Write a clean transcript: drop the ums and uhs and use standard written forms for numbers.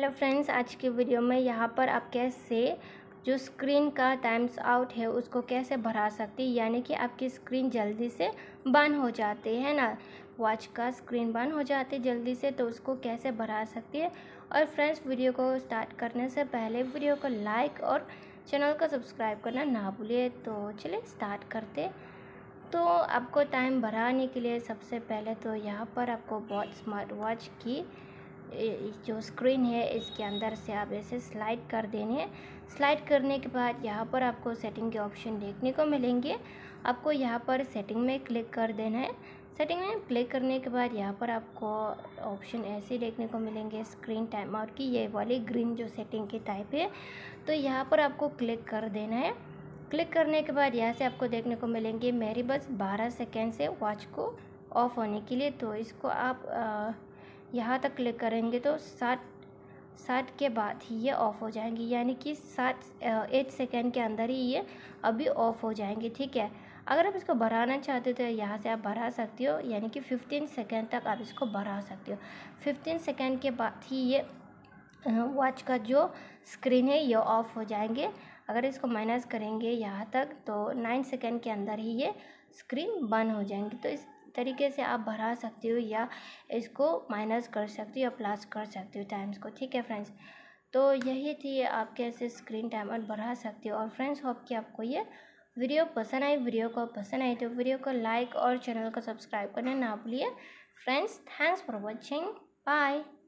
Hello friends, आज की video में यहाँ पर आप कैसे जो स्क्रीन का टाइम्स आउट है उसको कैसे बढ़ा सकती है, यानी कि आपकी स्क्रीन जल्दी से बंद हो जाती है ना, वॉच का स्क्रीन बंद हो जाती है जल्दी से, तो उसको कैसे बढ़ा सकती है। और फ्रेंड्स, वीडियो को स्टार्ट करने से पहले वीडियो को लाइक और चैनल को सब्सक्राइब करना ना भूलिए। तो चलिए स्टार्ट करते। तो आपको टाइम बढ़ाने के लिए सबसे पहले तो यहाँ पर आपको बहुत स्मार्ट वॉच की जो स्क्रीन है इसके अंदर से आप ऐसे स्लाइड कर देने हैं। स्लाइड करने के बाद यहाँ पर आपको सेटिंग के ऑप्शन देखने को मिलेंगे। आपको यहाँ पर सेटिंग में क्लिक कर देना है। सेटिंग में क्लिक करने के बाद यहाँ पर आपको ऑप्शन ऐसे देखने को मिलेंगे स्क्रीन टाइम आउट की, ये वाली ग्रीन जो सेटिंग की टाइप है, तो यहाँ पर आपको क्लिक कर देना है। क्लिक करने के बाद यहाँ से आपको देखने को मिलेंगे मेरी बस 12 सेकेंड से वॉच को ऑफ होने के लिए। तो इसको आप यहाँ तक क्लिक करेंगे तो 60 के बाद ही ये ऑफ़ हो जाएंगी, यानी कि 8 सेकेंड के अंदर ही ये अभी ऑफ़ हो जाएंगे। ठीक है, अगर आप इसको बढ़ाना चाहते हो तो यहाँ से आप बढ़ा सकते हो, यानी कि 15 सेकेंड तक आप इसको बढ़ा सकते हो। 15 सेकेंड के बाद ही ये वॉच का जो स्क्रीन है ये ऑफ़ हो जाएंगे। अगर इसको माइनस करेंगे यहाँ तक तो 9 सेकेंड के अंदर ही ये स्क्रीन बंद हो जाएंगी। तो इस तरीके से आप बढ़ा सकते हो या इसको माइनस कर सकते हो या प्लस कर सकते हो टाइम्स को। ठीक है फ्रेंड्स, तो यही थी आप कैसे स्क्रीन टाइमर बढ़ा सकते हो। और फ्रेंड्स, होप कि आपको ये वीडियो पसंद आई। वीडियो को पसंद आई तो वीडियो को लाइक और चैनल को सब्सक्राइब करना ना भूलिए। Friends, thanks for watching, bye.